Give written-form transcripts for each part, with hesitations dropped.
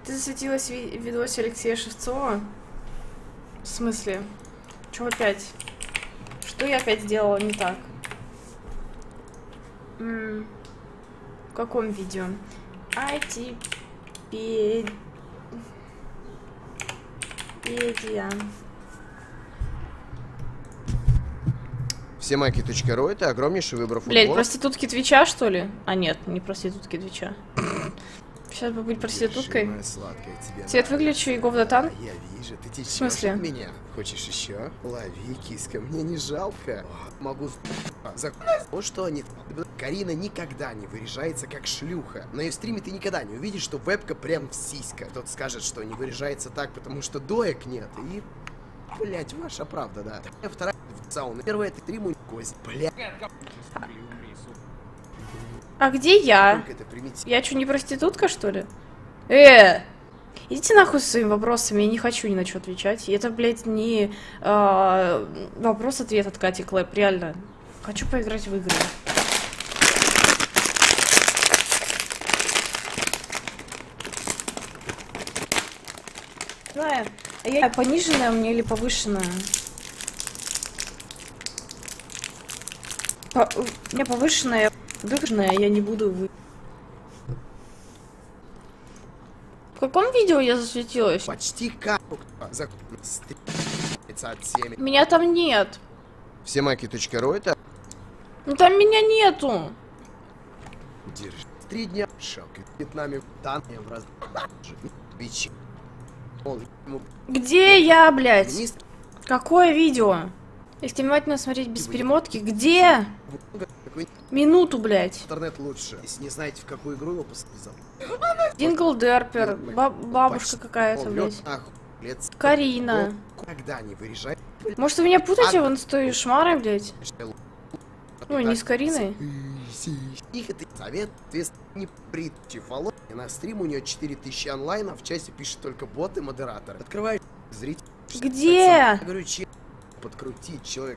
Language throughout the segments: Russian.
Ты засветилась в видосе Алексея Шевцова? В смысле? Чё опять? Что я опять сделала не так? В каком видео? IT-педия. Всемайки.ру — это огромнейший выбор футбола. Блять, проститутки Твича, что ли? А нет, не проститутки Твича. Сейчас бы быть проституткой. Свет выключу и go в дотан. Я вижу, ты течешь В смысле? от меня. Хочешь еще? Лови, киска, мне не жалко. Могу вот что они... Карина никогда не выряжается как шлюха. На ее стриме ты никогда не увидишь, что вебка прям в сиська. Кто-то скажет, что не выряжается так, потому что доек нет. И... Блять, ваша правда, да. Вторая в сауну. Первая это стриму кость. Блять. А где я? Я что, не проститутка, что ли? Идите нахуй со своими вопросами, я не хочу ни на что отвечать. И это, блядь, не вопрос-ответ от Кати Клэп, реально. Хочу поиграть в игры. Знаю, а я пониженная у меня или повышенная? У меня повышенная, выгруженная, я не буду В каком видео я засветилась? Почти как... Меня там нет. Всемайки.ру — это... Ну там меня нету. Держи. 3 дня шок. Вьетнаме танки в раз... Где я, блядь? Какое видео? Если внимательно смотреть без перемотки, где? Минуту, блядь. Интернет лучше. Если не знаете, в какую игру его посмотрел. Дингл Дерпер, бабушка какая-то, блядь. Карина. Когда не вырежай. Может, вы меня путаете в инсту и шмарой, блядь? Ну, не с Кариной. Их это совет, не при фоллоу. На стрим у нее 4000 онлайн, а в чате пишет только бот и модератор. Открываешь зритель. Где? Я говорю, подкрутить человек.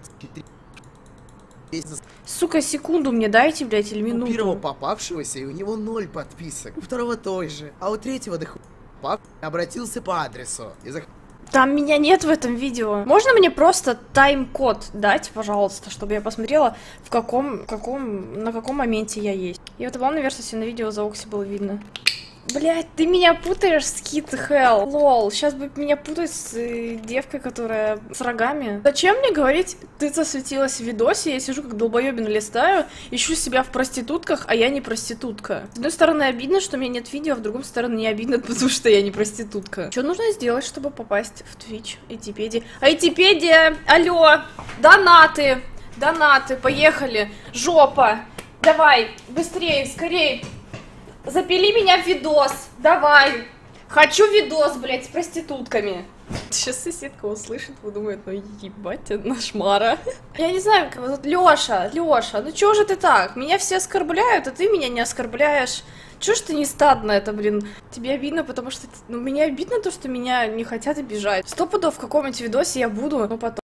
Сука, секунду мне дайте, блядь, или минуту. У первого попавшегося, и у него 0 подписок. У второго той же. А у третьего обратился по адресу. Там меня нет в этом видео. Можно мне просто тайм-код дать, пожалуйста, чтобы я посмотрела, на каком моменте я есть. И вот главной версии на видео за Окси было видно. Блять, ты меня путаешь с Kid Hell. Лол, сейчас будет меня путать с девкой, которая с рогами. Зачем мне говорить, ты засветилась в видосе, я сижу как долбоебин листаю, ищу себя в проститутках, а я не проститутка. С одной стороны обидно, что у меня нет видео, а с другой стороны не обидно, потому что я не проститутка. Что нужно сделать, чтобы попасть в Twitch? Айтипедия. Айтипедия! Алло! Донаты! Донаты, поехали! Жопа! Давай, быстрее, скорее! Запили меня в видос, давай. Хочу видос, блядь, с проститутками. Сейчас соседка услышит, подумает, ну ебать, она шмара. Я не знаю, как его зовут. Лёша, ну чё же ты так? Меня все оскорбляют, а ты меня не оскорбляешь. Чё ж ты не стадно это, блин? Тебе обидно, потому что... Ну, мне обидно то, что меня не хотят обижать. 100 пудов в каком-нибудь видосе я буду, но потом...